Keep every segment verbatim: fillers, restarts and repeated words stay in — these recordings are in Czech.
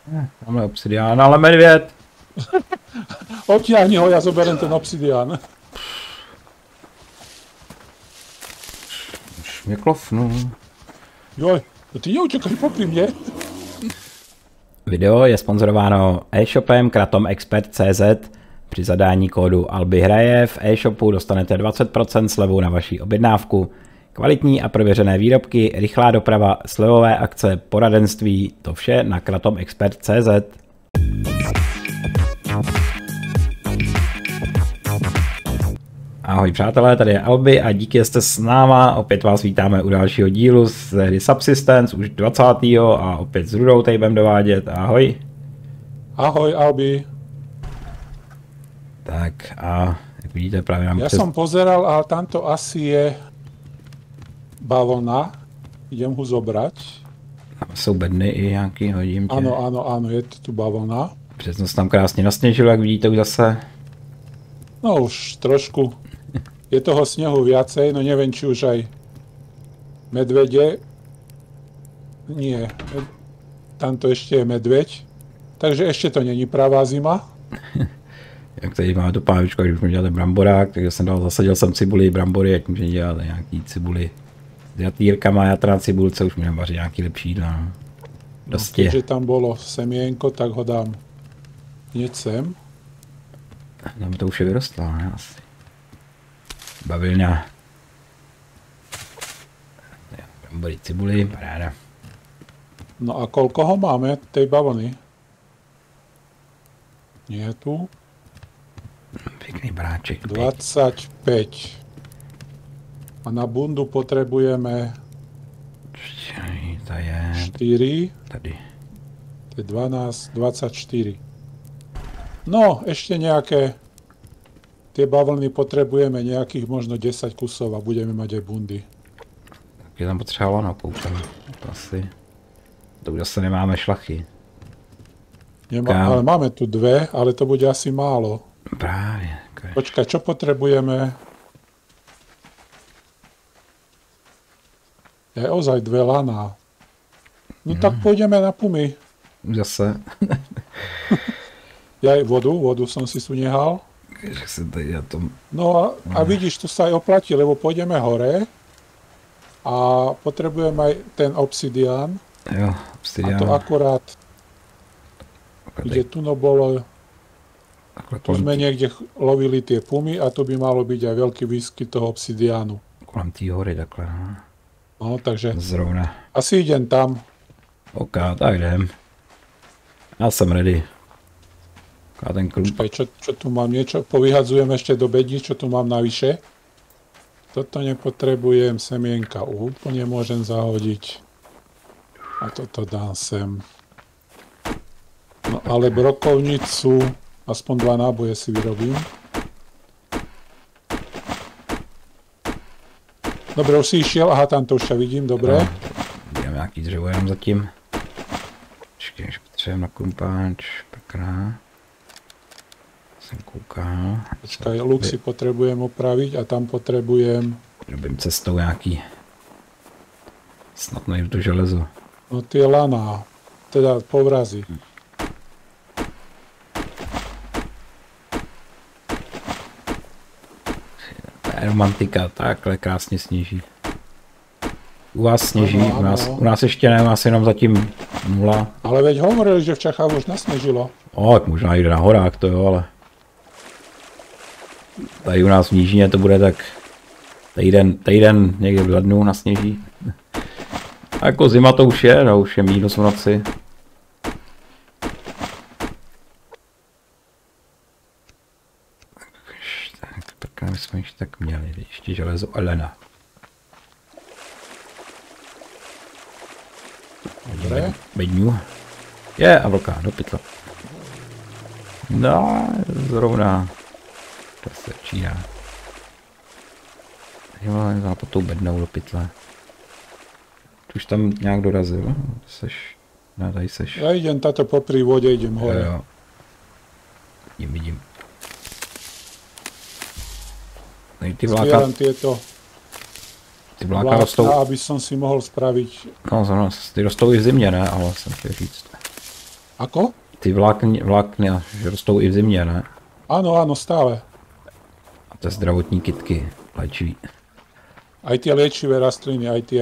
Tamhle obsidián, ale medvěd. Odtiahni ho, ja zoberiem ten obsidián. Už mě klofnu. Joj, ty neutekaj popri mne. Video je sponzorováno e-shopem kratom expert tečka cé zet. Při zadání kódu ALBIHRAJE v e-shopu dostanete dvacet procent slevu na vaši objednávku. Kvalitní a prověřené výrobky, rychlá doprava, slevové akce, poradenství, to vše na kratom expert tečka cé zet. Ahoj přátelé, tady je Albi a díky, že jste s náma. Opět vás vítáme u dalšího dílu z hry Subsistence, už dvacátého a opět s Rudou tady budeme dovádět. Ahoj. Ahoj Albi. Tak a jak vidíte právě nám... Ja přes... som pozeral a tamto asi je bavlna. Idem ho zobrať. Tam jsou bedny i nějaký, hodím tě. Áno, áno, áno, je to tu bavlna. Přesně se tam krásně nasněžilo, jak vidíte už zase. No už trošku. Je toho snehu viacej, no neviem, či už aj medvede. Nie, tamto ešte je medveď. Takže ešte to není pravá zima. Jak tady máme tu pávičku, když můžeme dělat bramborák, takže jsem dal, zasadil jsem cibuli, brambory, jak můžeme dělat nějaký cibuli s jatýrkama, jatra na cibulce, už můžeme vařit nějaký lepší jídla. No. Dosti. No, keďže tam bolo semienko, tak ho dám hneď sem. Tam to už je vyrostlo, ne? Asi. Bavlňa. Brambory, cibuli, paráda. No a koľko ho máme, tej bavlny? Nie je tu. Pěkný bráček. dvadsaťpäť. A na bundu potrebujeme To je... štyri. Tady. To je dvanásť, dvadsaťštyri. No, ešte nejaké... Tie bavlny potrebujeme nejakých možno desať kusov a budeme mať aj bundy. Tak je tam potřeba lano, koukám. To asi... To už zase nemáme šlachy. Nemá, ale máme tu dve, ale to bude asi málo. Právě. Okay. Počkaj, čo potrebujeme? Je ozaj dve laná. No hmm. tak pôjdeme na pumy. Zase. Ja aj vodu, vodu som si tu nehal. Že se tady na tom... No a, a vidíš, tu sa aj oplatí, lebo pôjdeme hore a potrebujeme aj ten obsidián. Jo, obsidián. A to akurát, kde tu no bolo, tu sme niekde lovili tie pumy a tu by malo byť aj veľký výskyt toho obsidiánu. Kolem té hory takhle, no. No, takže Zrovna. asi idem tam. OK, tak jdem. Já jsem ready. A ten klub. Počkaj, čo, čo tu mám niečo? Povyhadzujem ešte do bední, čo tu mám navyše. Toto nepotrebujem, semienka úplne môžem zahodiť. A toto dám sem. No ale brokovnicu, aspoň dva náboje si vyrobím. Dobre, už si išiel, aha, tam to už ťa vidím, dobre. No, vidím nějaký dřevo jenom zatím. Počkej, až potřebujeme na krumpáč, pekná. Jsem koukal. Počkaj, luk si potrebujem opraviť a tam potrebujem... Robím cestou nějaký. Snad najdu to železo. No tie laná, teda povrazy. Romantika, takhle krásně sněží. U vás sněží, ano, ano. U, nás, u nás ještě ne, u nás jenom zatím nula. Ale veď hovorili, že v Čechách už nasněžilo. O, tak možná jde na horách, to jo, ale... Tady u nás v nížině to bude tak... Týden, týden někde v lednu nasněží. A jako zima to už je, no už je mínus v noci. Tak, tak my jsme ještě tak měli, ještě železo Elena. Dobre. Bedňu. Je, a vlka, do pytla. No, zrovna. To se začíná. Jo, já pod tou bednou do pytle. Ty už tam nějak dorazil? Seš? No, tady seš. Ja idem táto popri vode, idem hore. Jo, jo. Vidím, vidím. Tady ty vláka... Zbieram tieto Ty vláka rostou... aby som si mohol spraviť... No, zrovna, ty rostou i v zimě, ne? Ale jsem chtěl říct. Ako? Ty vlákny, vlákny že rostou i v zimě, ne? Áno, áno, stále. A to zdravotní kytky léčivý. Aj tie liečivé rastliny, aj tie.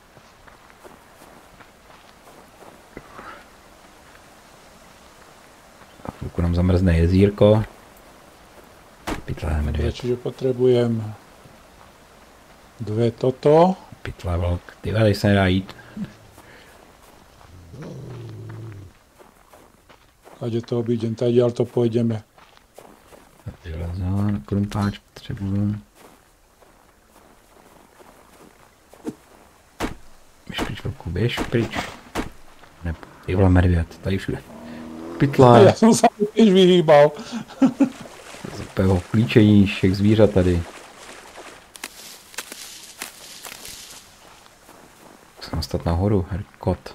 A chvilku nám zamrzne jezírko. Pytlé medvěd. Čiže potrebujem dve toto. Pytlé vlk. Ty tady se nedá jít. Kade to obídem, tady ale to pôjdeme. Železo, krumpáč potřebuju. Běž pryč, vlku, běž pryč. Ne, ty vole medvěd, tady všude. Pytlé. Ja som sa mu tiež vyhýbal. Zapeho klíčení všech zvířat tady. Musím dostat nahoru, herkot.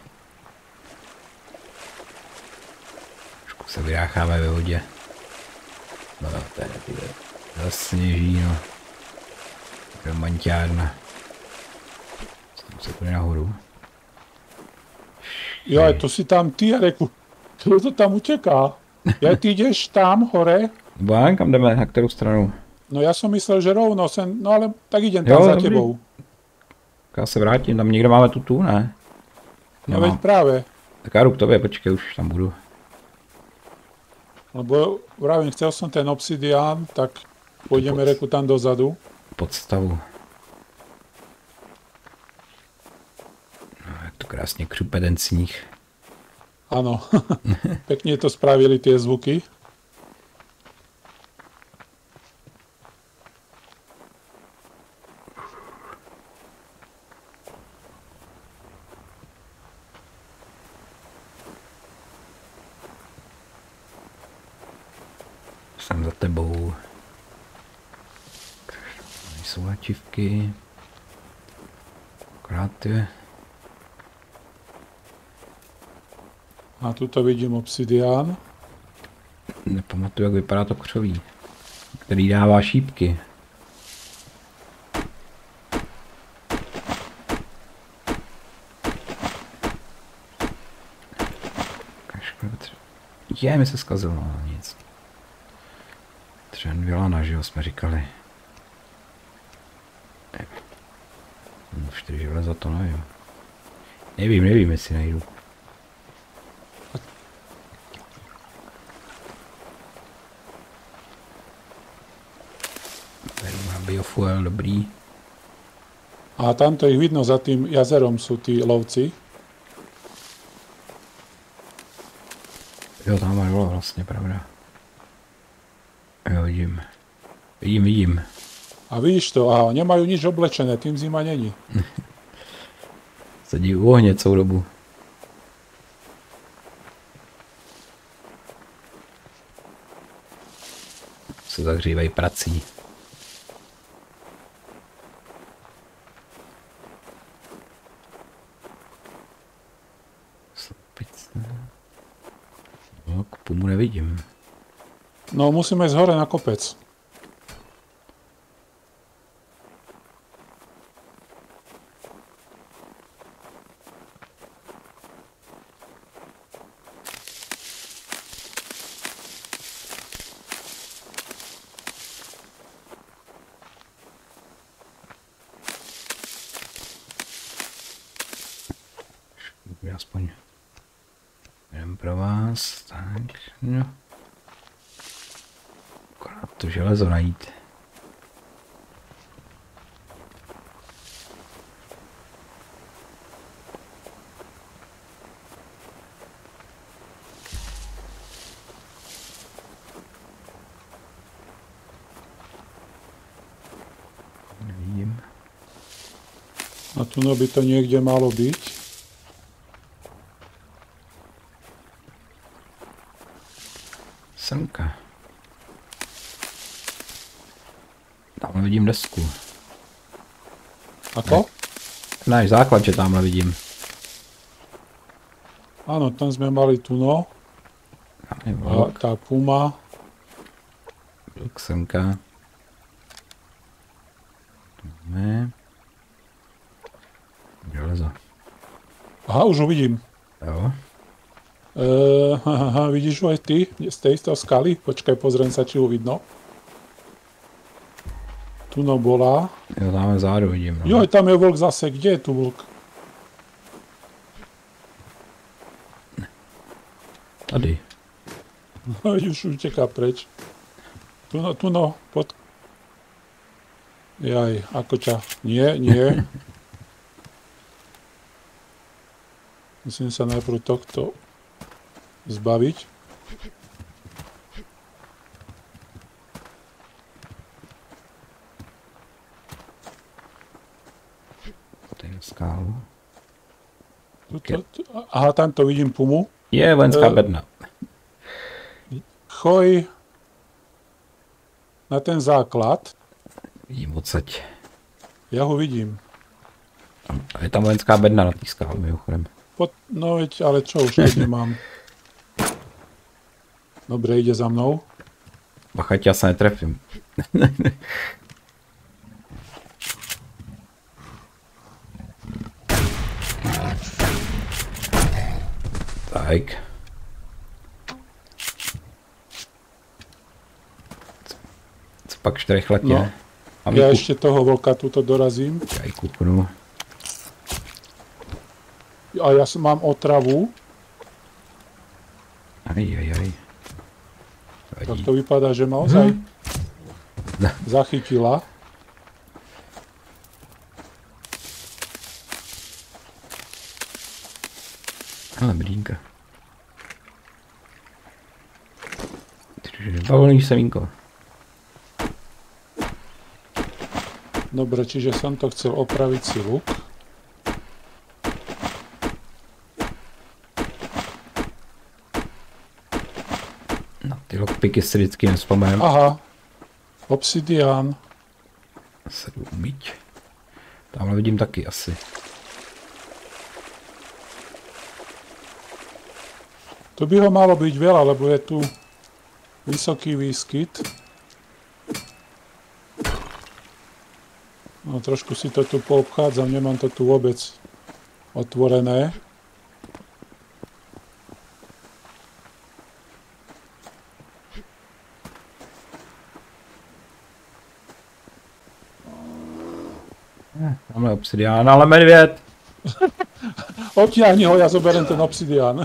Trošku se vyrácháme ve vodě. No tady ty zasněží, no. Romantiárna. Tam se půjde nahoru. Jo, aj to si tam ty, Jareku. Kto to tam uteká? Ja, ty ideš tam hore? Nebo já kam jdeme, na kterou stranu? No ja som myslel, že rovno sem, no ale tak idem Jo, tam za dobrý. tebou. Já se vrátím, tam někde máme tu tu, ne? No veď práve. Tak já jdu k tobě, počkej, už tam budu. Lebo vravím, chcel som ten obsidián, tak pôjdeme reku tam dozadu. Podstavu. No, jak to krásně křupe ten sníh. Áno, pekne to spravili tie zvuky. Jsem za tebou. Jsou ačivky. Akorát je. A tuto vidím obsidián. Nepamatuju, jak vypadá to křoví. Který dává šípky. Je, mi se zkazilo, no nic. Třen Vilana, že jo, jsme říkali. Čtyři železa to nevím. Nevím, nevím, jestli najdu. Tady má biofuel, dobrý. A tamto ich vidno, za tým jazerom sú tí lovci. Jo, tam má dole vlastně, pravda. Jo, vidím. Vidím, vidím. A vidíš to, a nemajú nič oblečené, tým zima není. Sedí u ohně celou dobu. Se zahřívají prací. Slepice. No, kupumu nevidím. No, musíme ísť hore na kopec. Aspoň jdem pro vás, tak, no. Akorát to železo najít. Nevidím. A tu no by to niekde malo byť. Semka. Tamhle vidím desku. Ako? Náš základ, že tamhle vidím. Áno, tam sme mali tu no. A tá puma. Vlk, semka. Máme. Železo. Aha, už ho vidím. Jo. Uh, aha, vidíš ho aj ty z tej z toho skaly? Počkaj, pozriem sa, či ho vidno. Tu no bola. Jo, tam vzadu vidím. No. Joj, tam je vlk zase. Kde je tu vlk? Tady. No, už uteká preč. Tu no, tu no, pod... Jaj, ako ťa... Nie, nie. Musím sa najprv tohto zbaviť. To je skálu. Tuto, tu, aha, tam to vidím pumu. Je vojenská Eh, bedna. Choj na ten základ. Vidím odsaď. Ja ho vidím. A je tam vojenská bedna na té skále, mimochodem. Pod, no veď, ale čo, už teď nemám. Dobre, ide za mnou. Bacha, já se netrefím. Tak. Co, co pak čtyřechletě? No, A ja ešte toho vlka tuto dorazím. Já ji kuknu. A ja som- mám otravu. Aj, aj, aj. Tak Vadí. to vypadá, že ma ozaj No. zachytila. Ale brínka. Bavlný semínko. Dobre, čiže som to chcel opraviť si luk. No, ty lockpicky si vždycky nespomenu. Aha, obsidián. Se jdu umýt. Tamhle vidím taky asi. Tu by ho malo byť veľa, lebo je tu vysoký výskyt. No, trošku si to tu poobchádzam, nemám to tu vôbec otvorené. Tamhle obsidián, ale medvěd. Odtiahni ho, ja zoberiem ten obsidián.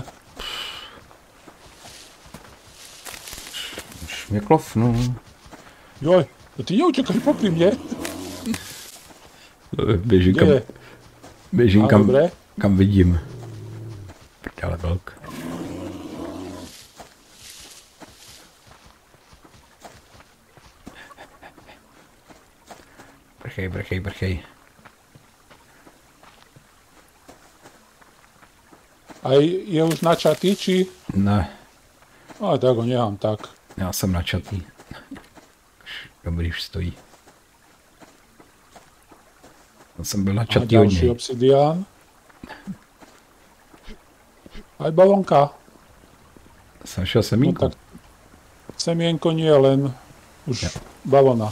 Už mě klofnu. Joj, no ty neutekaj popri mne. Běžím Kde kam, je? běžím A, kam, dobre. kam vidím. Prdele velk. Prchej, prchej, prchej. Aj je už načatý, či? Ne, No, tak ho nechám tak. já jsem načatý. Už dobrý, už stojí. Já jsem byl A načatý od ďalší něj. obsidián. Aj balónka. Jsem šel No semínko. tak semienko nie, len už Ja. balona.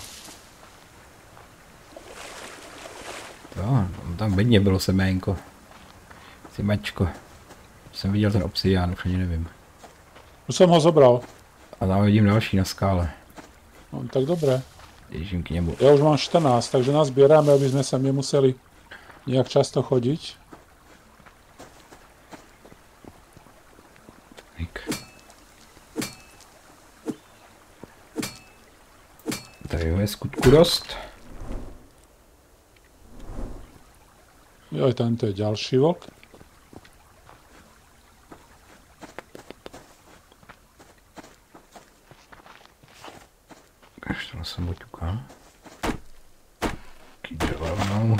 Jo, tam bedně bylo seménko. Simačko. Jsem viděl ten obsidián, už ani nevím. Už som ho zobral. A tam vidím další na skále. No, tak dobre. Ježím k němu. Ja už mám štrnásť, takže nazbierame, aby sme sa nemuseli nejak často chodiť. Tak. Tady jo, je skutku dost. Joj, tento je ďalší vlk. Až to jsem oťukal. Taký dřeva rovnou.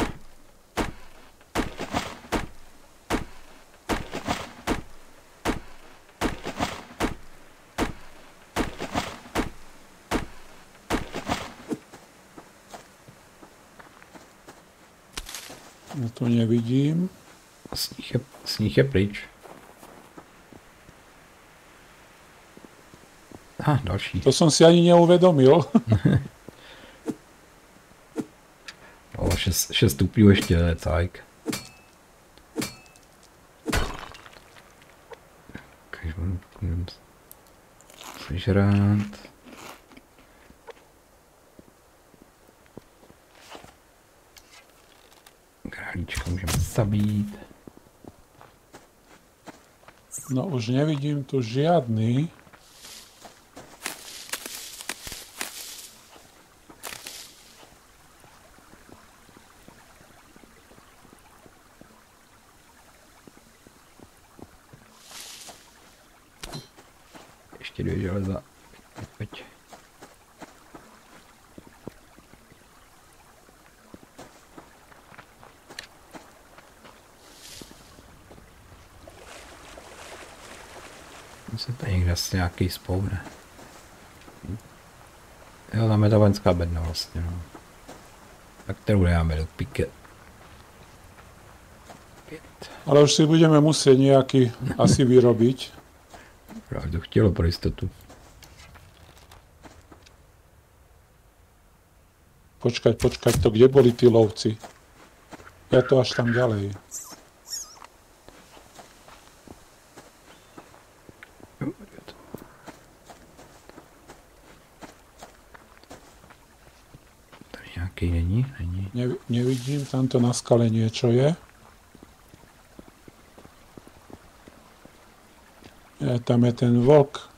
Ja tu nevidím. Sníh je, sníh je pryč. Aha, další. To som si ani neuvedomil. O, šest, šest stupňů ještě, ne, cajk. Ok. když budu sežrát. Králíčka můžeme zabít. No už nevidím tu žiadny. Ještě dvě železa. Pojď. Se tady někde asi nějaký spawne. Jo, tam je ta vojenská bedna vlastně, no. Tak kterou dáme do píky. Pět. Ale už si budeme muset nějaký asi vyrobiť. Právě to chtělo pro jistotu. Počkať, počkať, to kde boli tí lovci? Ja to až tam ďalej. Tady nějaký není? Není. Ne, nevidím, tamto na skale niečo je. Je, tam je ten vlk.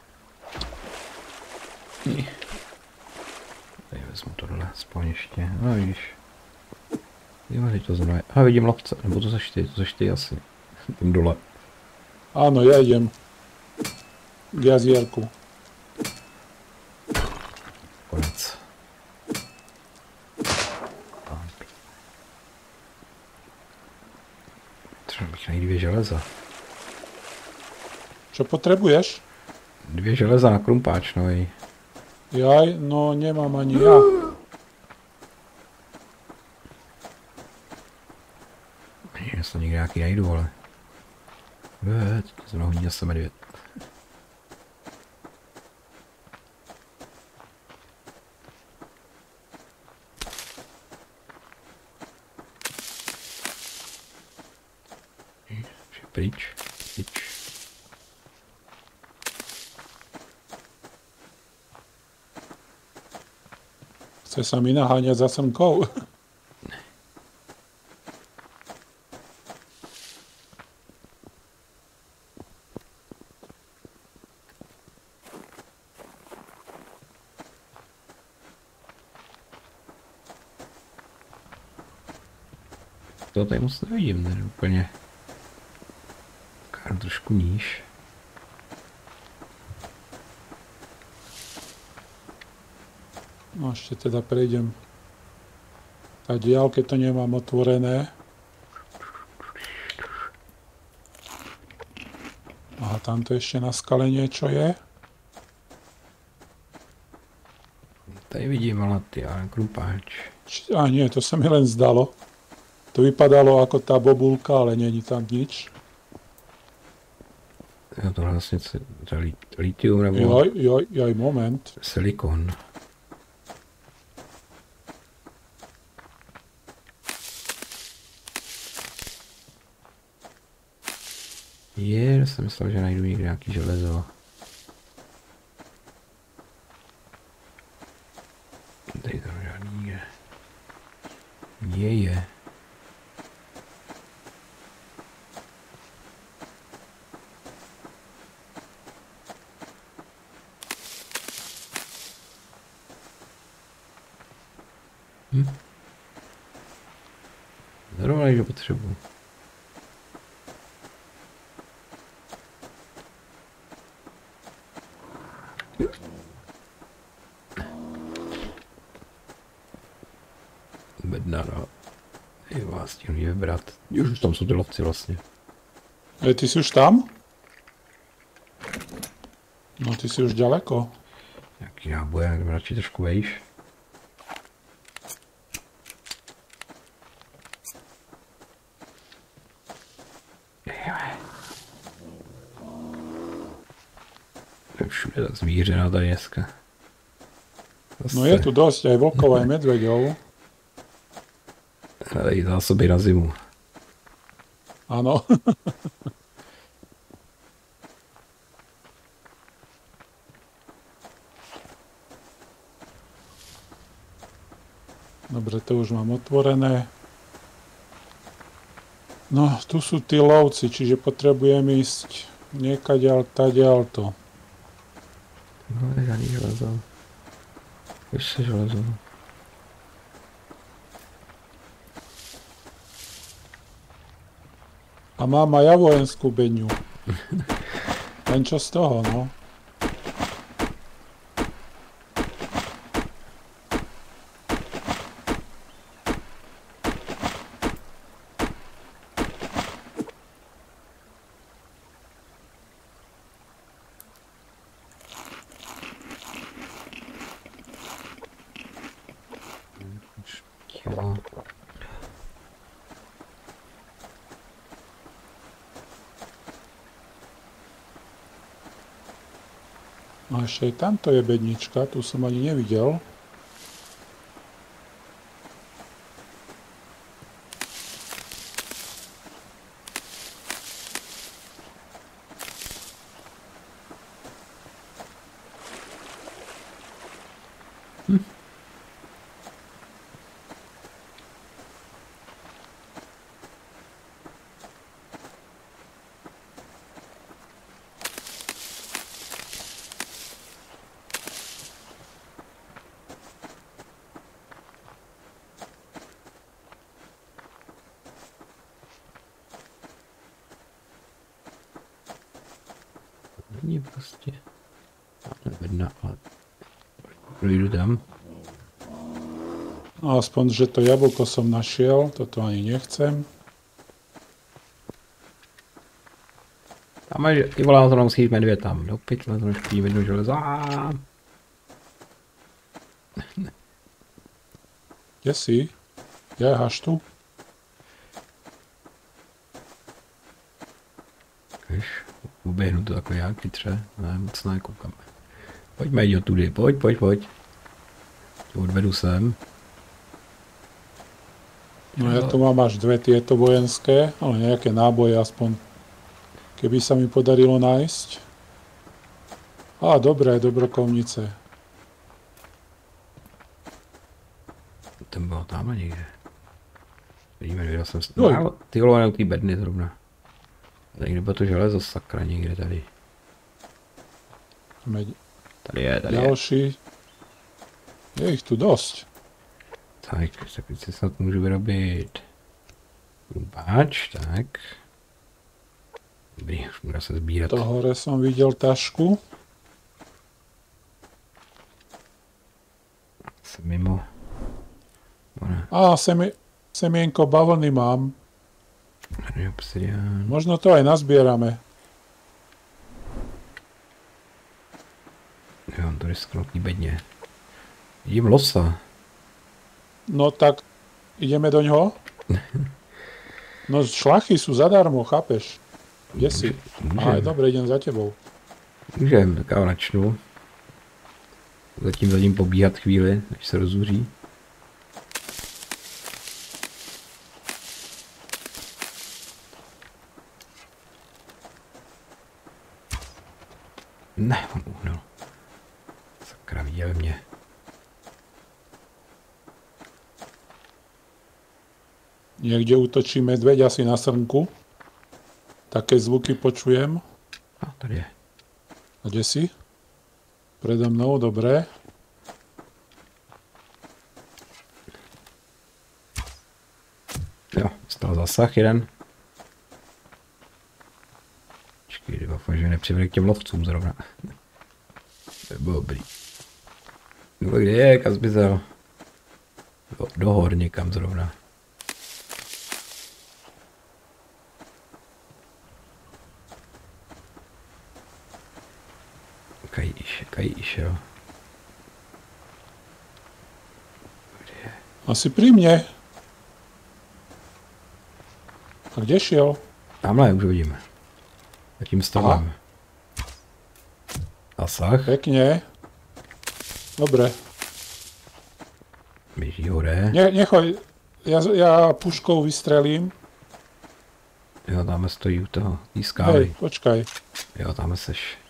Tady vezmu tohle aspoň ještě, no vidíš. Jo, teď to znamená. A vidím lovce, nebo to seš ty, to seš ty asi. Tím dole. Áno, ja idem k jazierku. Konec. Třeba bych najít dvě železa. Čo potrebuješ? Dvě železa na krumpáč, no i. Jaj, no nemám ani ja. Já se někde nějaký najdu, ale. Teď to znovu hodí zase medvěd. Pryč, pryč. Chce sa mi naháňať za slnkou. To tady moc nevidím, tady úplně. Káru trošku níž. No ešte teda prejdem tá diaľ, keď to nemám otvorené. Aha, tamto ešte na skale niečo je. Tady vidím, ale ty, ale krumpáč. Či, a nie, to sa mi len zdalo. To vypadalo ako tá bobulka, ale není tam nič. Jo, tohle vlastně to je litium nebo Joj, joj, joj, moment. silikon. Je, jsem myslel, že najdu někde nějaký železo. Tady to žádný nikde. Je, je. Hm. Zrovna někdo potřebuji. Bedna, no. Je vás tím vybrat. Už tam jsou ty lovci vlastně. E, ty si už tam? No ty si už ďaleko. Jaký náboje, jdeme radši trošku vejš. Všude ta zvířena tady dneska. Zase. No je tu dosť, aj vlkov, aj medveďov. Tady zásoby na zimu. Áno. Dobre, to už mám otvorené. No, tu sú tí lovci, čiže potrebujem ísť niekaďal, taďal to. No, je žádný železo. Už se železo. A mám aj ja vojenskú beňu. Len čo z toho, no? A ešte aj tamto je bednička, tu som ani nevidel. Hm. Není prostě. Nevedná, ale projdu tam. No, aspoň, že to jablko som našiel, toto ani nechcem. Tam je, ty volá, to musí jít medvěd tam. Do pytle, to špí medvěd železa. Kde si? Ja až tu? Víš, uběhnu to takhle nějak chytře, ne, moc nekoukám. Pojďme jít tudy, pojď, pojď, pojď. Tě odvedu sem. No ja tu mám až dve tieto vojenské, ale nejaké náboje aspoň. Keby sa mi podarilo nájsť. Á, dobré, dobrokovnice. Ten byl tamhle někde. Vidíme, viděl jsem si... No, ty vole, u té bedny zrovna. Někde bylo to železo, sakra, někde tady. Tady je, tady Ďalší. Je. Je ich tu dosť. Tak, tak si snad můžu vyrobit krumpáč, tak. Dobrý, už můžu se sbírat. To hore som videl tašku. Jsem mimo. Á, semi, semienko bavlny mám. Tady obsidian. Možno to aj nazbierame. Jo, tady skrotný bedně. Vidím losa. No tak, ideme do ňoho? No šlachy sú zadarmo, chápeš? Kde si? Aha, dobre, idem za tebou. Můžem, tak já načnu. Zatím za ním pobíhat chvíli, než se rozuří. Ne, on uhnul. Sakra, viděl mě. Niekde útočí medveď asi na srnku. Také zvuky počujem. A tady je. A kde si? Predo mnou, dobré. Jo, stal zasah jeden. Počkej, doufám, že nepřivede k těm lovcům zrovna. To je dobrý. No kde je, kam zmizel? Do, do hor někam zrovna. Kajíš, kajíš, jo. Kde je? Asi pri mne. A kde šiel? Tamhle už vidíme. Zatím stolem. Zasah. Pekne. Dobre. Běží hore. Ne, nechoj, ja, ja puškou vystrelím. Jo, tam stojí u toho, tý skály. Hej, počkaj. Jo, tam seš.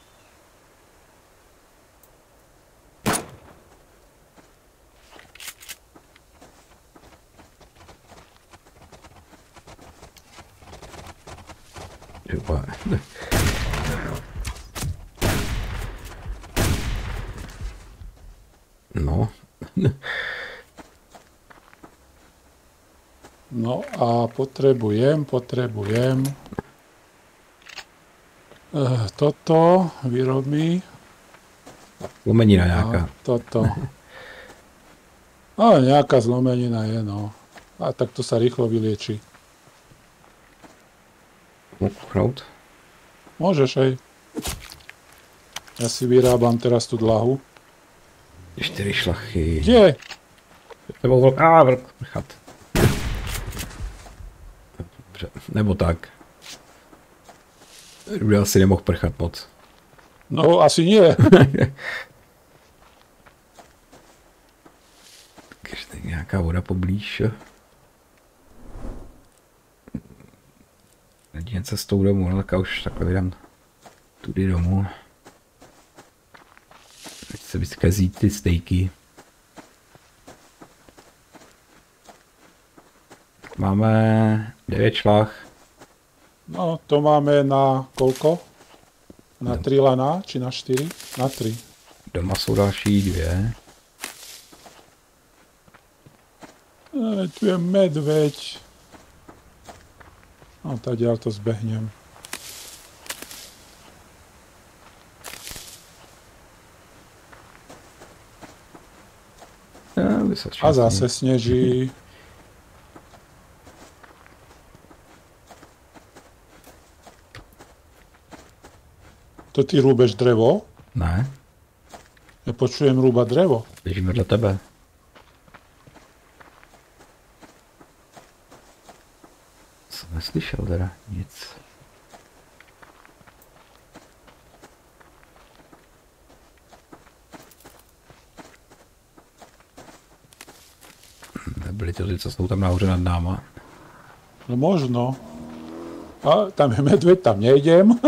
No. No a potrebujem, potrebujem uh, toto vyrobí. Lomenina nějaká. A toto. Ale nejaká zlomenina je, no. A tak to sa rýchlo vylieči. Kuchnout. Môžeš, hej. Ja si vyrábam teraz tú dlahu. Čtyři šlachy. Kde? Nebo vlk. Á, vlk. Nechat. Dobře. Nebo tak. Ruda asi nemohl prchat moc. No, asi nie. Takže nějaká voda poblíž. Jedině cestou domů, no tak už takhle vydám tudy domů. Teď se vyskazí ty stejky. Máme devět šlach. No, to máme na koľko? Na tri lana, či na štyri? Na tri. Doma jsou další dvě. E, tu je medveď. No, tady ja to zbehnem. Ja, A zase sneží. To ty rúbeš drevo? Ne, Ja počujem rúba drevo. běžím vedle tebe. Jsem neslyšel teda nic. Nebyly to ty, co jsou tam nahoře nad náma. No možno. A tam je medveď, tam nejdem.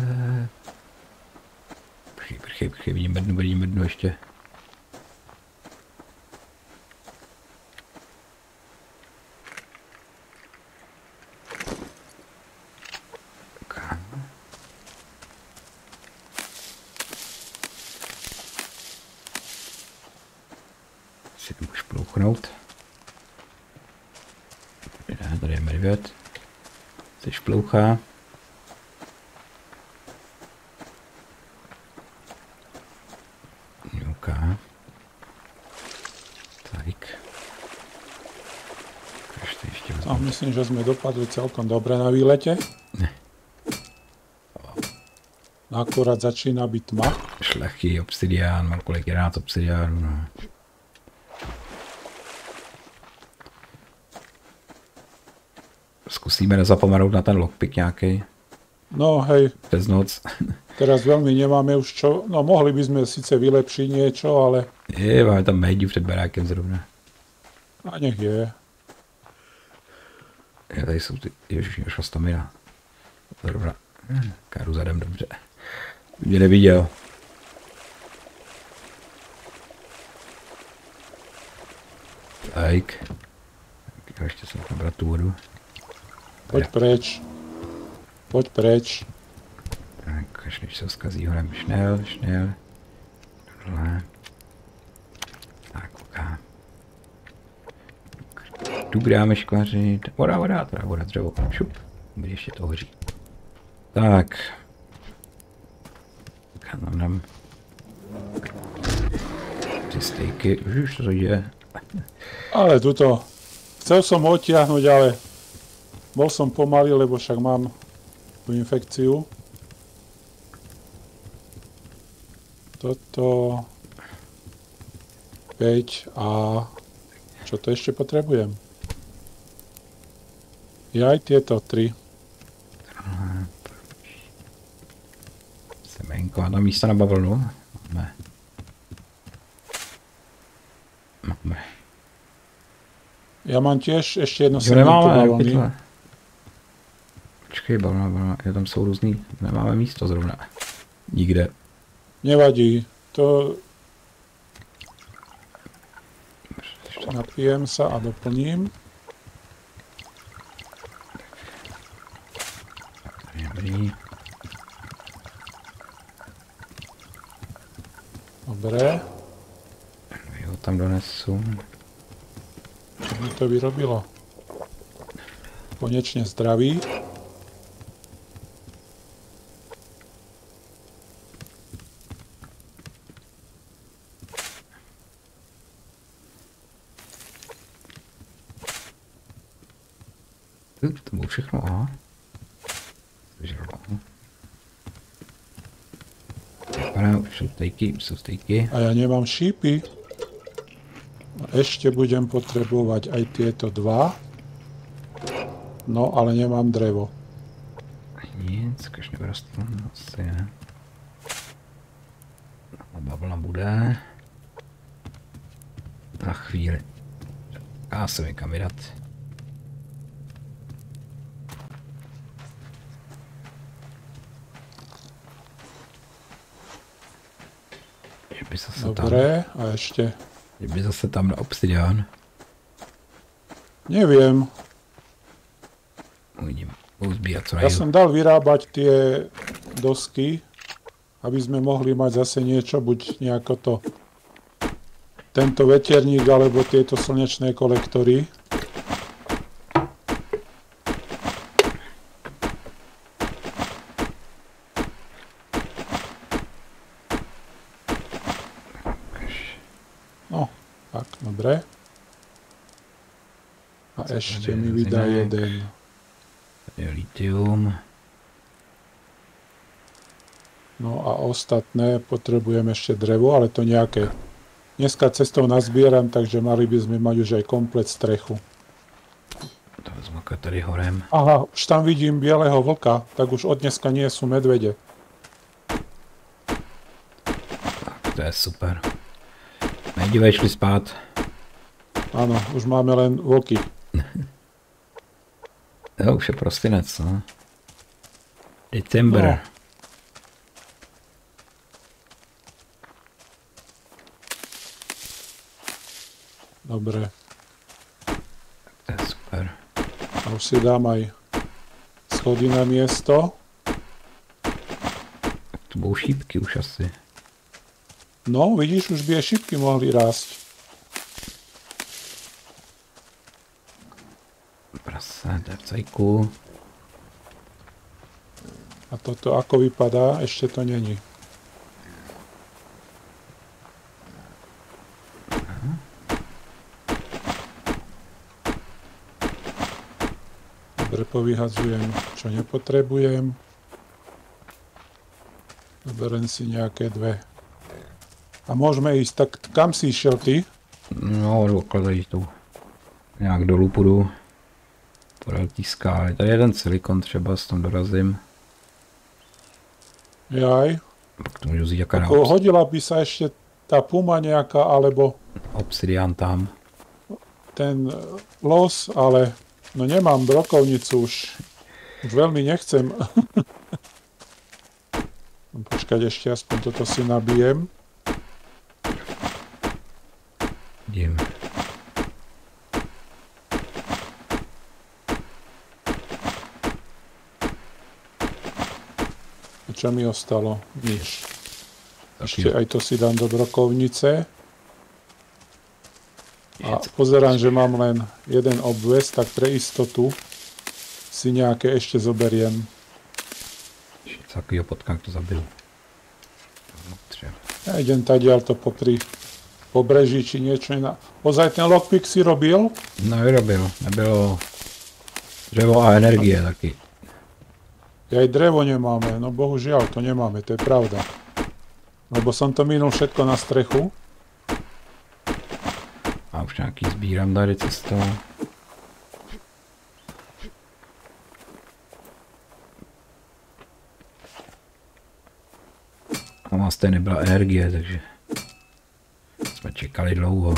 Prchy, prchy, prchy, vidím jednu, vidím jednu ještě. Si nemůžu plouchnout. Ne, tady je medvěd. Se šplouchá.Ňuká. Tak. Ještě ještě A myslím, že sme dopadli celkom dobre na výlete. Ne. Akurát začína byť tma. Šlechy, obsidián, mám kolik jedenáct obsidiánů. No. Zkusíme nezapomenout na ten lockpick nějaký. No hej, Přes noc. teraz veľmi nemáme už čo. No mohli by sme síce vylepšiť niečo, ale Je, máme tam médiu před barákem zrovna. a nech je. Je, tady jsou ty, ježiš, šla stamina. Zrovna. Káru zadem, dobře. Mě neviděl. Tak. Tak ještě jsem nabrat tu vodu. Poď preč. Poď preč. Tak, až než se zkazí horem. Šnel, šnel. Tohle. Tak, oká. Dubráme škvařit. Voda, voda, teda voda, dřevo. Šup. Bude ještě to hoří. Tak. Kam nám ty stejky. Už to je. Ale tuto. Chcel som odtiahnuť, ale bol som pomalý, lebo však mám tú infekciu. Toto. päť a čo to ešte potrebujem? Ja aj tieto tri. Semenko, a tam místa na bavlnu. Máme. Máme. Ja mám tiež ešte jedno Jo, semenko nemáme, bavlny. pytle. Počkej, bavlna, bavlna, je tam jsou různý, nemáme místo zrovna. Nikde. Nevadí. To napijem sa a doplním. Dobrý. Dobre. Jo, tam donesu. Čo mi to vyrobilo? Konečne zdraví. To bylo všechno, aha. Vypadá, už jsou stejky, už jsou stejky. A ja nemám šípy. Ešte budem potrebovať aj tieto dva. No, ale nemám drevo. Nic, když nevyrostl, asi ne. Bavlna bude. Na chvíli. Já se někam vydat. Že by zase Dobre, tam, a ešte... že by zase tam na obsidián. Neviem. Uvidím. Budu zbírat co Ja najdu. som dal vyrábať tie dosky, aby sme mohli mať zase niečo, buď nejako to... Tento veterník, alebo tieto slnečné kolektory. No, tak, dobre. A ešte mi vydá jeden. Je litium. No a ostatné potrebujem ešte drevo, ale to nejaké. Dneska cestou nazbieram, takže mali by sme mať už aj komplet strechu. To vezmu tady horem. Aha, už tam vidím bieleho vlka, tak už od dneska nie sú medvede. Tak to je super. Nejdívej, šli spát. Áno, už máme len vlky. Jo, už je prostinec, no. December. No. Dobre. To je super. A už si dám aj schody na miesto. To budou šípky už asi. No, vidíš, už by aj šipky mohli rásť. Prase, to je v cajku. A toto ako vypadá, ešte to není. Dobre, povyhadzujem, čo nepotrebujem. Zoberiem si nejaké dve. A môžeme ísť, tak kam si išiel ty? No, okolo tu. Nějak dolů půjdu. Podél té skály. Tady jeden silikon třeba, s tom dorazím. Jaj. Pak to můžu vzít jaká na Ako, hodila by sa ešte tá puma nejaká, alebo obsidián tam. ten los, ale no nemám brokovnicu už. Už veľmi nechcem. Počkať, ešte aspoň toto si nabijem. Vidím. A čo mi ostalo? Nič. Taky Ešte aj to si dám do brokovnice. A pozerám, že mám len jeden obves, tak pre istotu si nejaké ešte zoberiem. Takovýho potkám, to zabil. Ja idem tadiaľ to popri pobreží, či niečo iná. Ozaj ten lockpick si robil? No, vyrobil. Nebylo dřevo a energie taky. Ja aj drevo nemáme, no bohužiaľ to nemáme, to je pravda. Lebo som to minul všetko na strechu. A už nějaký sbírám tady cestou. A vlastně nebyla energie, takže jsme čekali dlouho.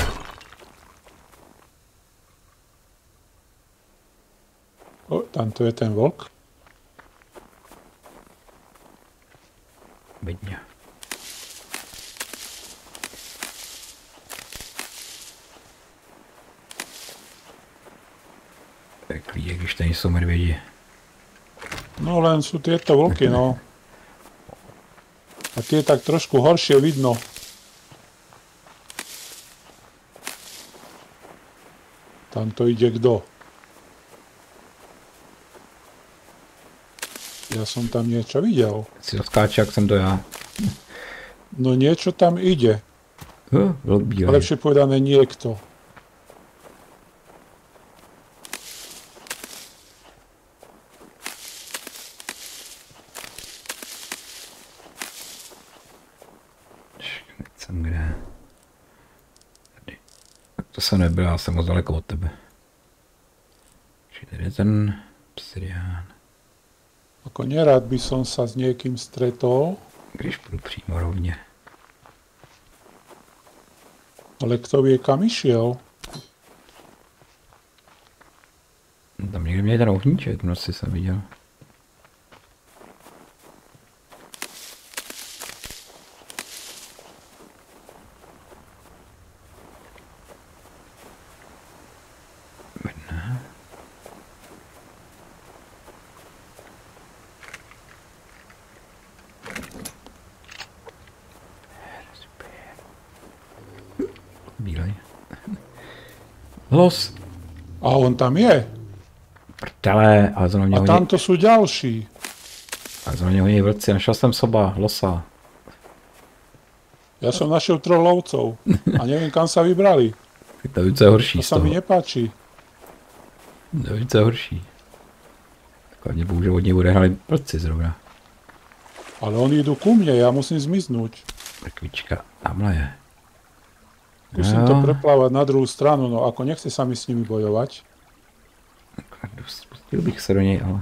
O, tamto je ten vlk. Vidně. Peklí, když tady jsou medvědi. No len sú tieto vlky, no. A tie tak trošku horšie vidno. Tam to ide kdo? Ja som tam niečo videl. Si odskáče, jak jsem to já. No niečo tam ide. Uh, vlk bílej. Lepšie povedané niekto. Teď jsem kde? Tady. Tak to jsem nebyl, já jsem moc daleko od tebe. Čiže tady je ten obsidián. Ako nerád by som sa s niekým stretol. Když půjdu přímo rovně. Ale kto vie, kam išiel? Tam někde měli ten ohníček, v noci jsem viděl. Bedna. Bílej. Los! A on tam je. Prdele, ale zrovna mě A honí, tamto sú ďalší. ale zrovna mě honí vlci, našel jsem soba, losa. Ja som našiel troch lovcov. A neviem, kam sa vybrali. Tak to je více horší To z sa toho. mi nepáči. To je více horší. Tak hlavně bohužel od něj odehnali vlci zrovna. Ale oni idú ku mne, ja musím zmiznúť. Mrkvička, tamhle je. Musím to preplávať na druhú stranu, no ako nechce sa mi s nimi bojovať. Spustil bych se do něj, ale...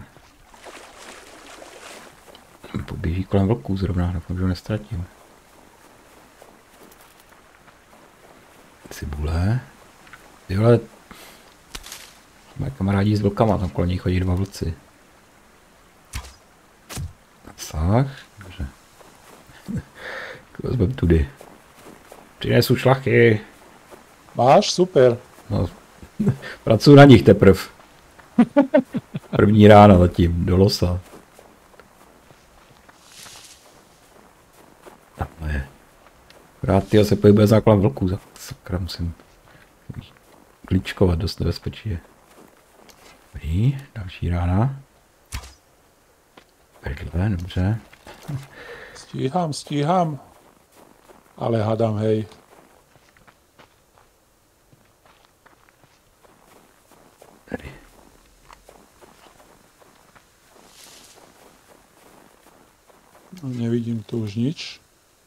Poběží kolem vlků zrovna, doufám, že ho nestratím. Cibule. Tyhle... Moje kamarádi s vlkama, tam kolem nich chodí dva vlci. Tak, dobře. Vezmem tudy. Přinesu šlachy. Máš? Super. No, pracuji na nich teprv. První rána zatím, do losa. Tamhle je. Akorát tyho se pohybuje zákolem vlků, sakra musím klíčkovat, dost nebezpečí je. Dobrý, další rána. Vedle, dobře. Stíham, stíham. Ale hádam, hej. Tady. No, nevidím tu už nič.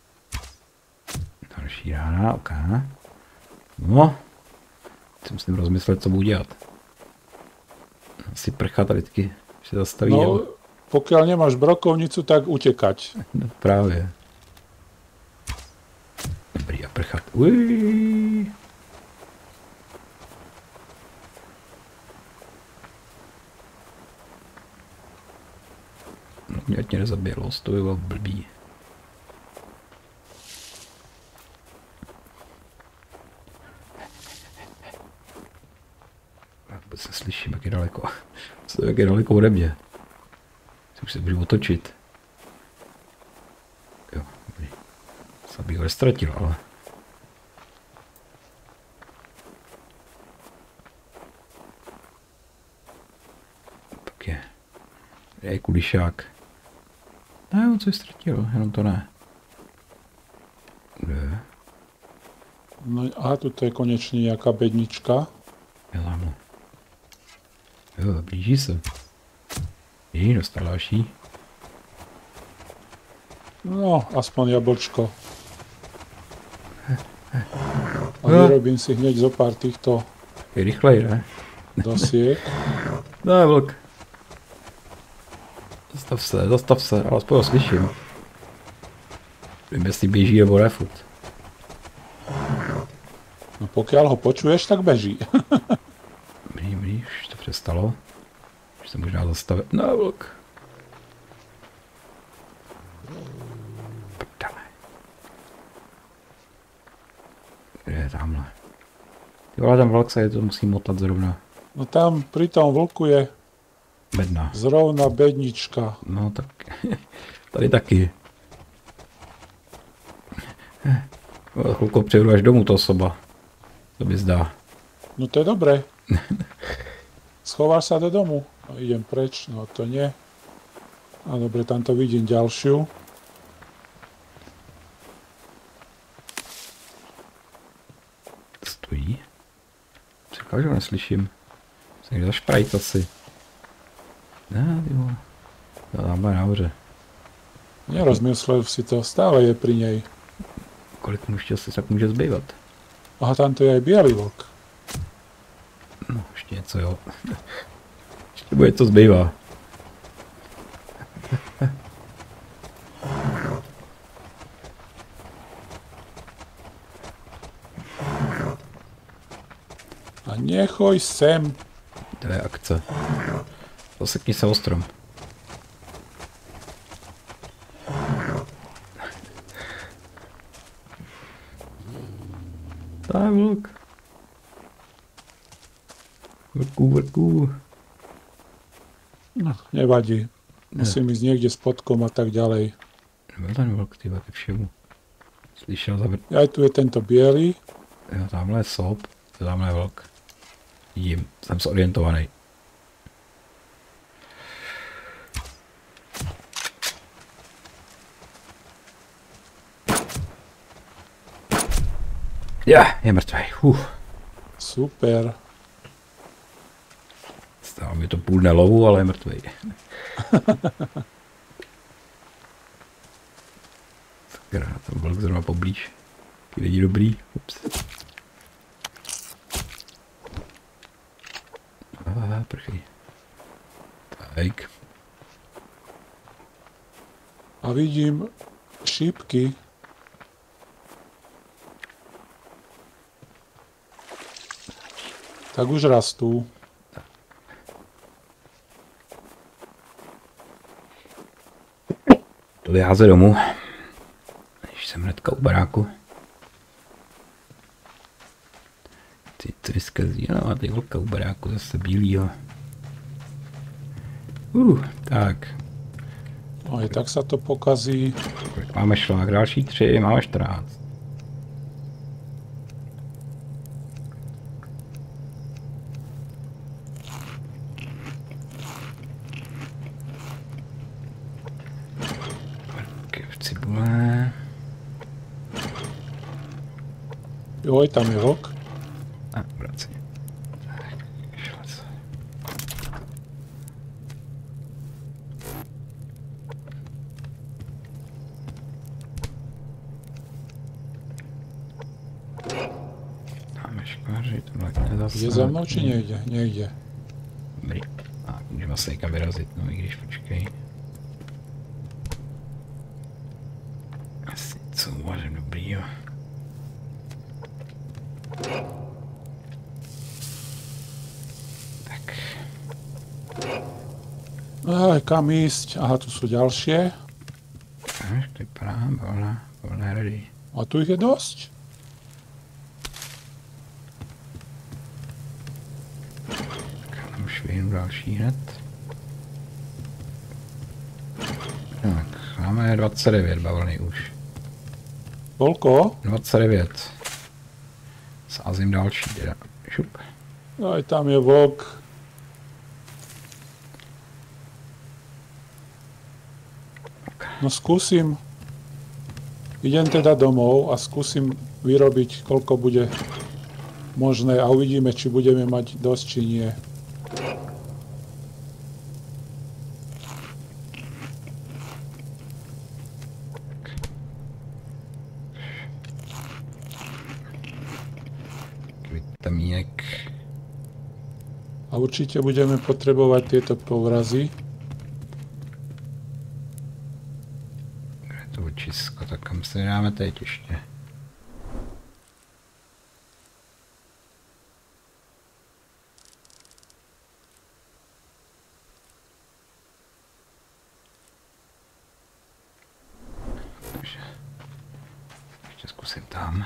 Další rána, ok. No. Si musím rozmyslet, co budu dělat. Asi prchat tady vždycky se zastaví. No, nebo... pokiaľ nemáš brokovnicu, tak utekať. No, právě. Dobrý, a prchat. Uiii. No, mě ať mě nezabělo, to by bylo blbý. Vůbec neslyším, jak je daleko. Co, jak je daleko ode mě. Už se můžu otočit. Jo, dobrý. Jsem bych ho nestratil, ale... Tak je. Je kulišák. Ne, on se ztratil, jenom to ne. Kde? No a tuto je konečne nejaká bednička. Je tamhle. Jo, blíží se. Jí, dostal další. No, aspoň jablčko. A vyrobím si hneď zo pár týchto Je rychlej, ne? dosiek. Ne, vlk. Zastav se, zastav se, alespoň ho slyším. Vím, jestli běží nebo ne furt. No pokiaľ ho počuješ, tak beží. Dobrý, dobrý, už to přestalo. Už se možná zastavit. No, vlk. Prdele. Kde je tamhle? Ty vole, ten vlk se je to musí motat zrovna. No tam pri tom vlku je Bedna. zrovna bednička. No tak, tady taky. Chvilku přijedu až domů to osoba. To mi zdá. No to je dobré. Schováš sa do domu? No, idem preč, no to nie. A dobre, tamto vidím ďalšiu. Stojí. Říkal, že ho neslyším. Jsem někde zašprajt asi. Ne, ty vole. Jo, tamhle nahoře. Nerozmyslel si to, stále je pri nej. Kolik mu ještě asi tak může zbývat? Aha, tamto je aj bielý vlk. No, ještě něco jo. Ještě bude to zbývá. A nechoj sem. To je akce. Posekni se o strom. To je vlk. Vrku, vrku. No, nevadí. Musím ísť niekde s podkom a tak ďalej. Nebyl ten vlk, ty ke všemu. Slyšel za... Aj tu je tento bielý. Jo, tamhle je sop, to tamhle je vlk. Vidím, jsem zorientovaný. Ja, je mrtvej. Uh. Super. Stalo mi to půl dne lovu, ale je mrtvej. Sakra, to vlk zrovna poblíž. Taky lidi dobrý. Ups. Ah, prchy. Tak. A vidím šípky. Tak už rastú. To vyháze domů. Když jsem hnedka u baráku. Ty to vyskazí, no a ty vlka u baráku zase bílýho. Uh, tak. No i tak sa to pokazí. Kolik máme šlák? Další tři, máme čtrnáct. Cibule. Joj, tam je vlk. A, vrací. Tak, šlec. Máme škváři, tohle nezase. Je za mnou, či nejde? Nejde. Dobrý. A můžeme se někam vyrazit, no i když počkej. Asi co uvažím dobrýho. Tak. Aj, kam ísť? Aha, tu sú ďalšie. Až to vypadá, volná, volná ready. A tu ich je dosť. Tam švihnu další hned. Tak, máme dvacet devět bavlny už. Koľko? dvacet devět. Sázím další teda. Šup. Aj tam je vlk. No skúsim. Idem teda domov a skúsim vyrobiť, koľko bude možné a uvidíme, či budeme mať dosť, či nie. Vitamínek. A určite budeme potrebovať tieto povrazy. Kde je to očisko, tak kam se dáme teď ještě? Takže ještě zkusím tam.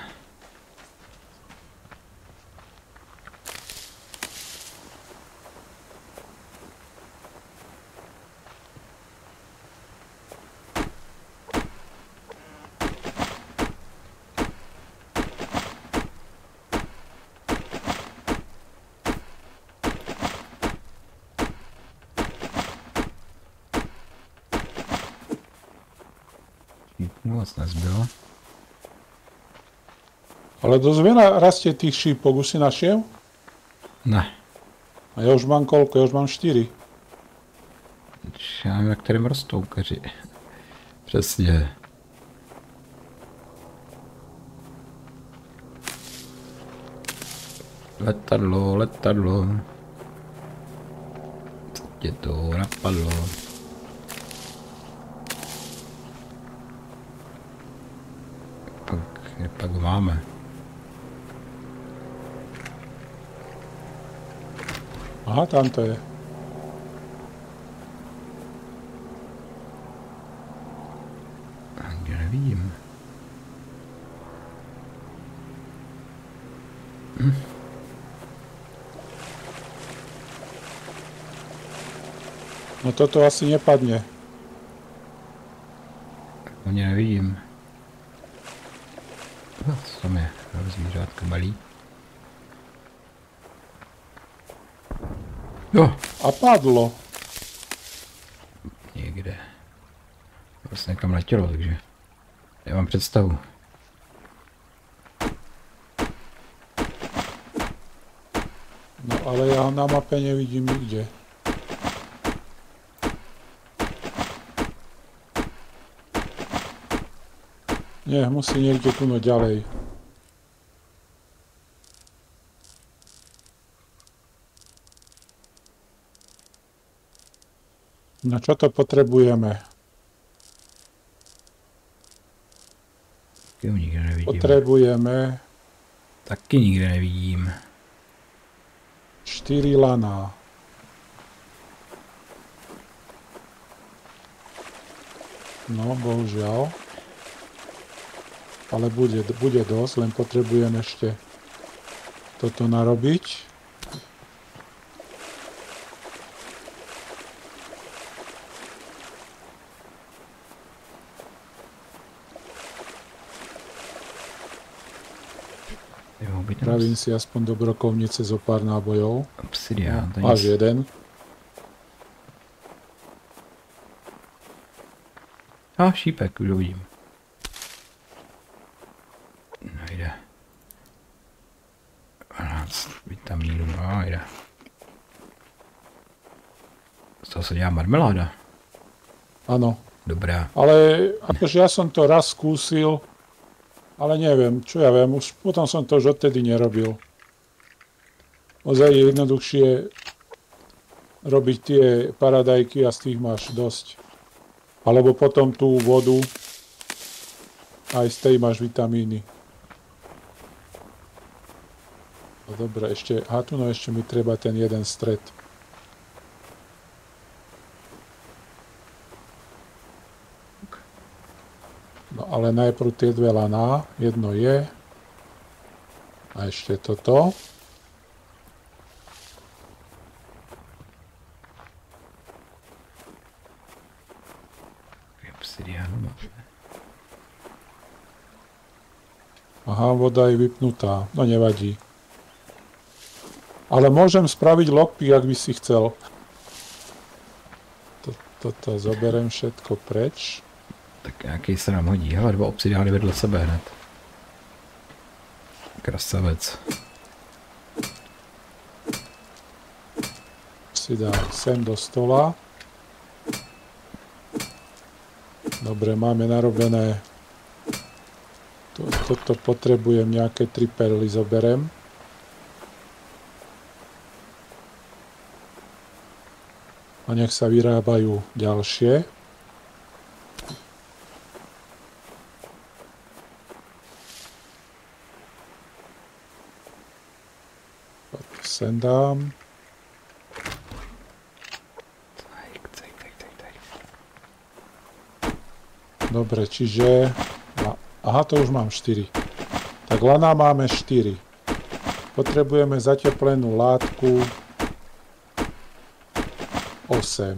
moc nezbylo. Ale dosť veľa rastie tých šípok, už si našiel? Ne. A ja už mám koľko? Ja už mám štyri. Já nevím, na kterém rostou keři. Přesně. Letadlo, letadlo. Co tě to napadlo? Pak, pak ho máme. Aha, tam to je. Já nevidím. Hm. No toto asi nepadne. Ani nevidím. No, co tam je? Zvířátka malý. Jo. A padlo. Někde. Vlastně někam letělo, takže já mám představu. No ale ja ho na mape nevidím nikde. Nie, musí niekde tu no ďalej. No čo to potrebujeme? Taky ho nikde nevidím. Potrebujeme Taky nikde nevidím. štyri laná. No, bohužiaľ. Ale bude, bude dosť, len potrebujem ešte toto narobiť. Pravím si aspoň do brokovnice zo pár nábojov. Obsidian, to Máš jeden. A šípek, už ho vidím. No jde. dvanáct vitamínů, no jde. Z toho se dělá marmeláda. Áno. Dobrá. Ale akože ja som to raz skúsil, ale neviem, čo ja viem, už potom som to už odtedy nerobil. Ozaj je jednoduchšie robiť tie paradajky a z tých máš dosť. Alebo potom tú vodu, aj z tej máš vitamíny. No dobre, ešte, aha, tu no ešte mi treba ten jeden stred. No ale najprv tie dve laná, jedno je. A ešte toto. Aha, voda je vypnutá, no nevadí. Ale môžem spraviť lockpick, ak by si chcel. Toto zoberem všetko preč. Tak nějaký se nám hodí. Hele, dva obsidiány vedle sebe hned. Krasavec. Si dám sem do stola. Dobre, máme narobené. Toto potrebujem, nejaké tri perly zoberem. A nech sa vyrábajú ďalšie. Sem dám. Dobre, čiže... Aha, to už mám štyri. Tak lana máme štyri. Potrebujeme zateplenú látku osem.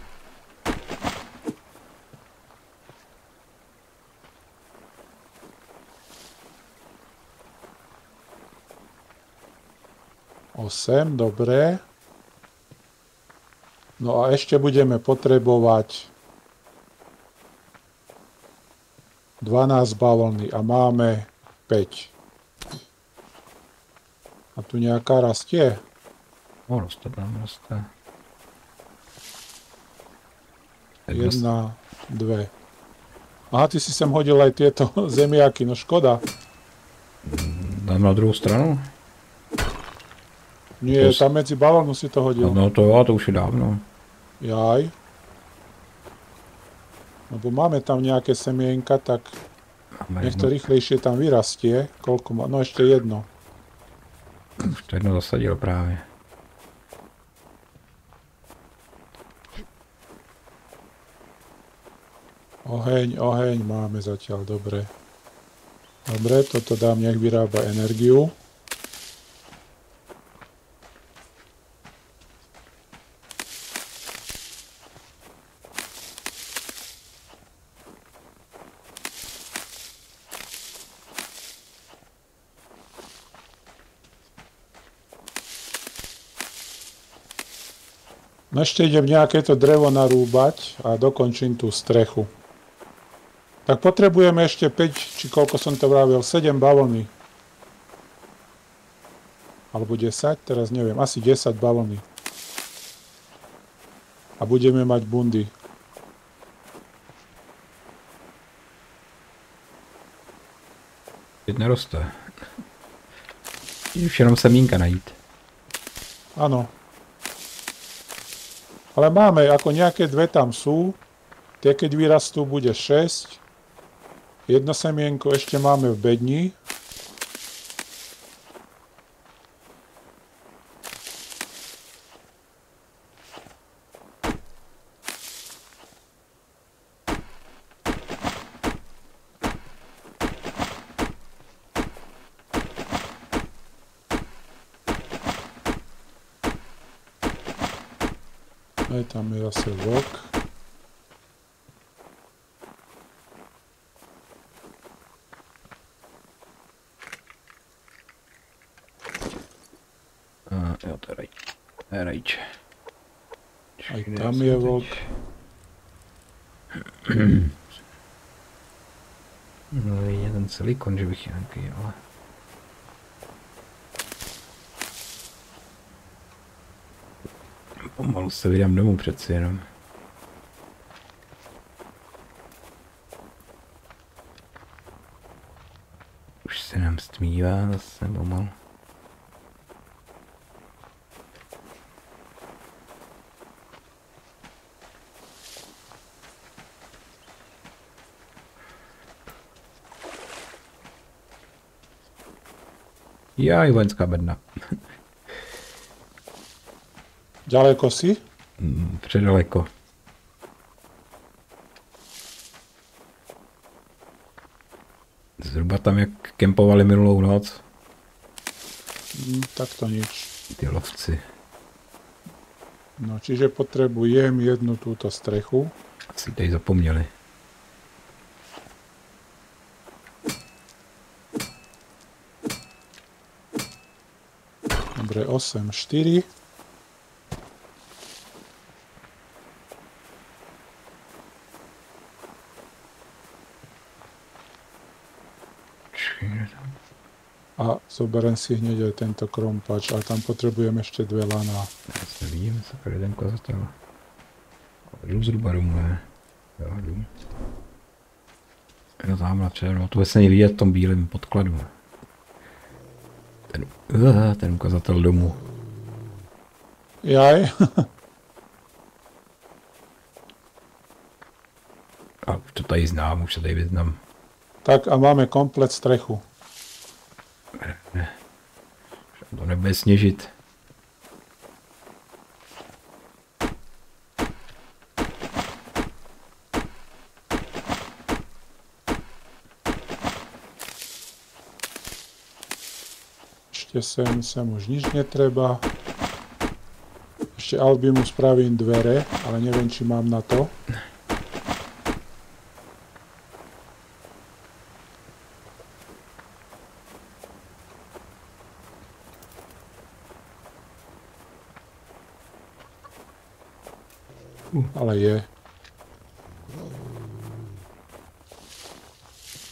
osem, dobre. No a ešte budeme potrebovať dvanásť bavlny a máme päť. A tu nejaká rastie? No, roste tam, roste. Jedna, dve. Aha, ty si sem hodil aj tieto zemiaky, no škoda. Dám na druhou stranu? Nie, To tam medzi bavlnu si to hodil. No to jo, to už je dávno. Jaj. Lebo máme tam nejaké semienka, tak Máme nech jedno, to rýchlejšie tam vyrastie. Koľko má? No ešte jedno. už to jedno zasadil právě. Oheň, oheň máme zatiaľ, dobre. Dobre, toto dám, nech vyrába energiu. No ešte idem nejaké to drevo narúbať a dokončím tú strechu. Tak potrebujeme ešte päť, či koľko som to vravil, sedem bavlny. Alebo desať, teraz neviem, asi desať bavlny. A budeme mať bundy. Teď neroste. Už jenom semínka najít. Áno. Ale máme, ako nejaké dve tam sú. Tie keď vyrastú, bude šesť. Jedno semienko ešte máme v bedni. Aj tam je zase vlk. A, jo, to je rajč. To je rajč. Aj tam je vlk. No je ten silikon, že bych nějaký, ale... Pomalu se vydám domů přeci jenom. Už se nám stmívá zase pomalu. Jaj, vojenská bedna. Ďaleko si? Mm, předaleko. Zhruba tam, jak kempovali minulou noc. Mm, tak to nič. Ty lovci. No, čiže potrebujem jednu túto strechu. Asi tady zapomněli. Dobre, osem, štyri. A zoberiem si hneď aj tento krompač, ale tam potrebujem ešte dve lana. Já se vidím, se tady jeden kazatel. Jdu zhruba domů, ne? Jo, jdu. Jo, tamhle přede, to vůbec není vidět v tom bílém podkladu. Ten, uh, ten ukazatel domů. Jaj. A už to tady znám, už se tady vyznám. Tak a máme komplet strechu. Ne, ne. To nebude sněžit. Ešte sem, sem už nič netreba. Ešte Albimu spravím dvere, ale neviem, či mám na to. Ale je.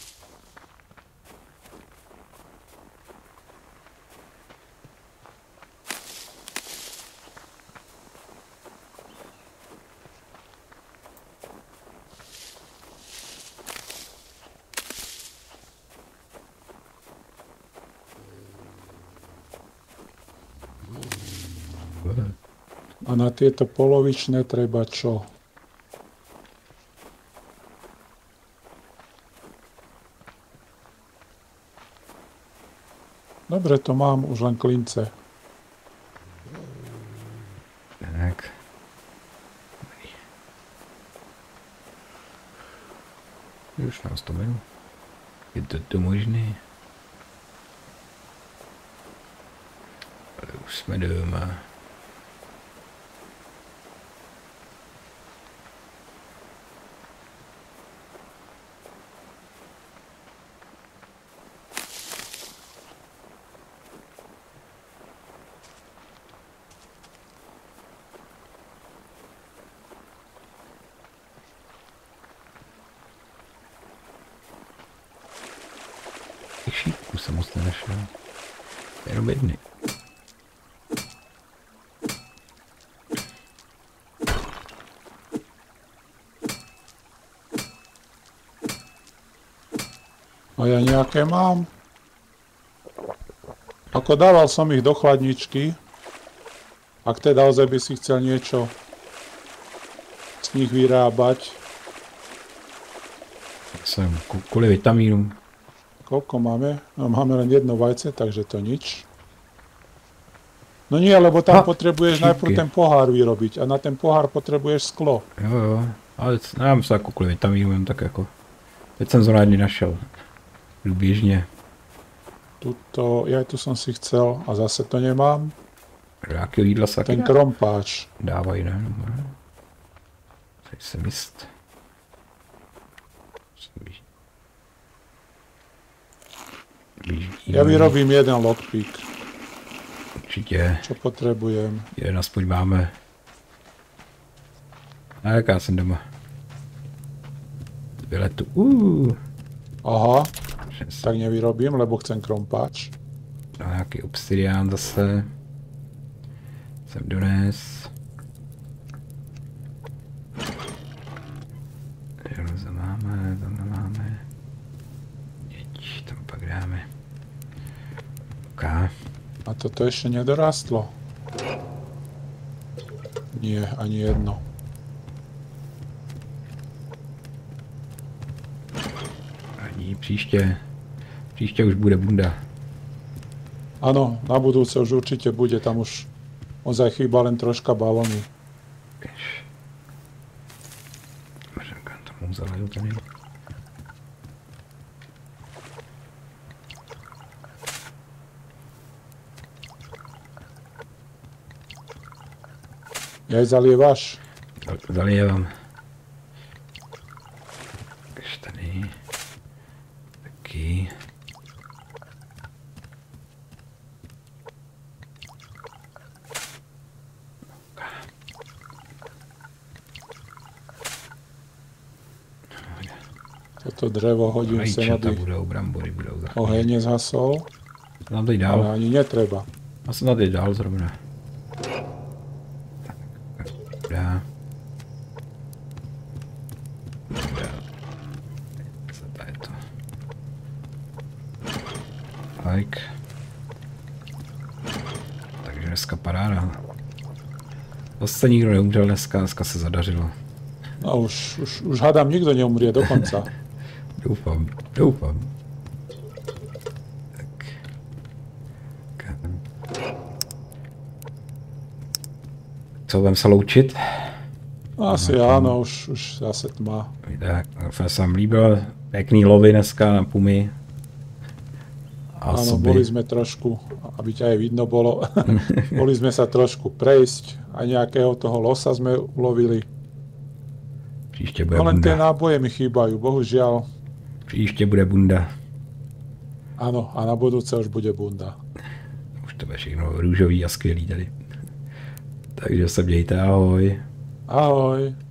A na tieto polovičné treba čo? Dobre, to mám, už len klince. Tak. Už nás to jmenuji. Je to to možné? Ale už jsme doma. Šípku jsem moc nenašel. Jenom jedny. A ja nejaké mám. Ako dával som ich do chladničky. Ak teda ozaj by si chcel niečo z nich vyrábať. Jsem kvůli vitamínům. Koľko máme? No, máme len jedno vajce, takže to nič. No nie, lebo tam Ha, potrebuješ šípky. najprv ten pohár vyrobiť a na ten pohár potrebuješ sklo. Jo, jo. Ale nevím se jako kvůli vitamínům, jen tak jako. Teď jsem zrovna jedny našel. Běžně. Tuto, ja tu som si chcel a zase to nemám. Nějakého jídla se taky Ten krompáč. dávají, ne? Teď jsem jist. Ja vyrobím jeden lockpick, Určitě. čo potrebujem. Jeden aspoň máme. A jak já jsem doma. Vyletu. Uh. Aha, Šest. tak nevyrobím, lebo chcem krompáč. A nějaký obsidián zase. Jsem dones. Železo máme, tam máme. Jeď, tam pak dáme. OK. A toto ešte nedorastlo. Nie, ani jedno. Ani příště. Příště už bude bunda. Áno, na budúce už určite bude, tam už ozaj chýba len troška balóny. Běž. Možná kam tomu zaliju tady. Jej zalievaš? Zalijevám. Takže tady. Taky. Toto drevo hodím sem, Rajčata aby budou, brambory budou za chvíli. oheň nezhasol, Tam teď ale dál. ani netreba. Já jsem tady dál zrovna. Tak, dá. Dá. Co to je to? Like. Takže dneska paráda. Zase nikdo neumřel dneska, dneska se zadařilo. No už, už, už hádám, nikto neumrie dokonca. Doufám, doufám. Tak. Kam. Co, budem se loučit? Asi áno, už, už zase tma. Tak, doufám, se vám líbilo. Pěkný lovy dneska na pumy. A Áno, soby. boli sme trošku, aby ťa aj vidno bolo, boli sme sa trošku prejsť, aj nejakého toho losa sme ulovili. Příště bude No len tie bunda. náboje mi chýbajú, bohužiaľ. Příště bude bunda. Áno, a na budúce už bude bunda. Už to bude všechno růžový a skvělý tady. Takže se mějte, ahoj. Ahoj.